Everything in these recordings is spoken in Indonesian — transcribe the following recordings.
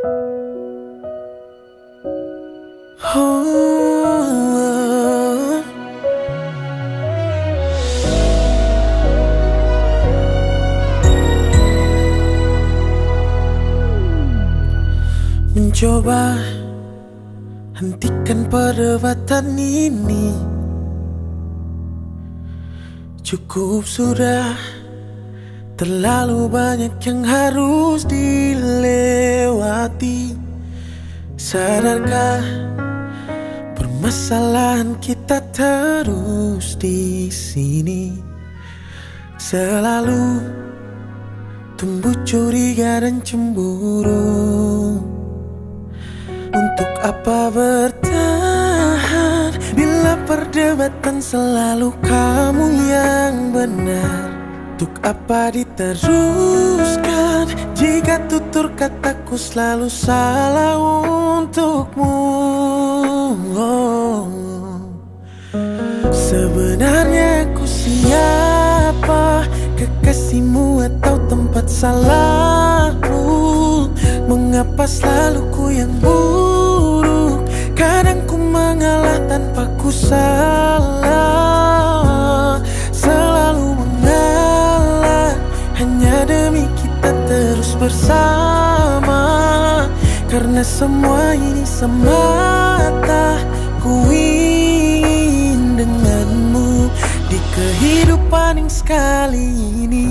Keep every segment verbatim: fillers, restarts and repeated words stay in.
Oh, mencoba hentikan perdebatan ini. Cukup sudah, terlalu banyak yang harus dilewati. Sadarkah permasalahan kita terus di sini? Selalu tumbuh curiga dan cemburu. Untuk apa bertahan bila perdebatan selalu kamu yang benar? Untuk apa diteruskan jika tutur kataku selalu salah untukmu? Oh. Sebenarnya aku siapa? Kekasihmu atau tempat salahmu? Mengapa selalu ku yang buruk? Kadang ku mengalah tanpa ku salah. Selalu mengalah hanya demi kita terus bersama. Karena semua ini semata ku ingin denganmu di kehidupan yang sekali ini.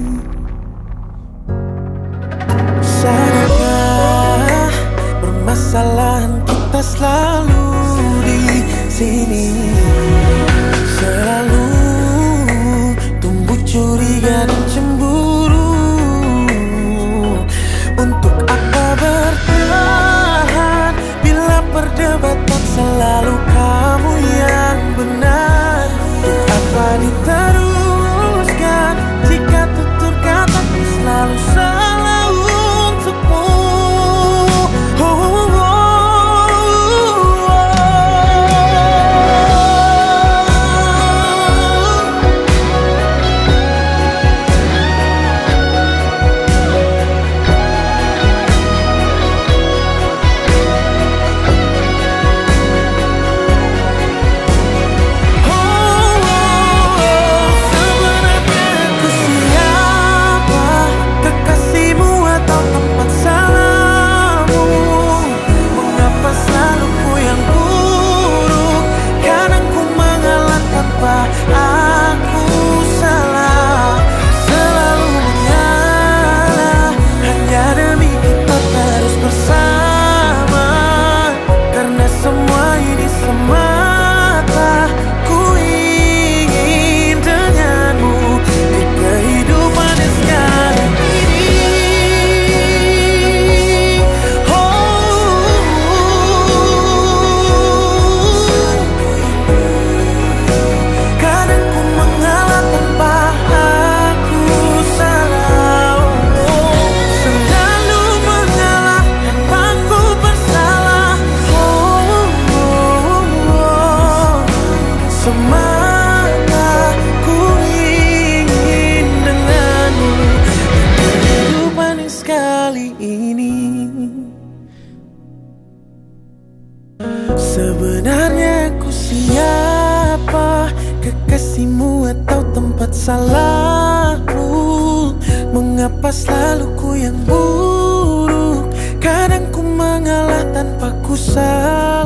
Sadarkah permasalahan kita selalu di sini? Selalu tumbuh curiga dan cemburu. Untuk apa bertahan bila perdebatan selalu kamu yang benar? Untuk apa diteruskan jika tutur kataku selalu salah untukmu? Oh, oh, oh, oh. Sebenarnya aku siapa? Kekasihmu atau tempat salahmu? Mengapa selalu ku yang buruk? Kadang ku mengalah tanpa ku sadar.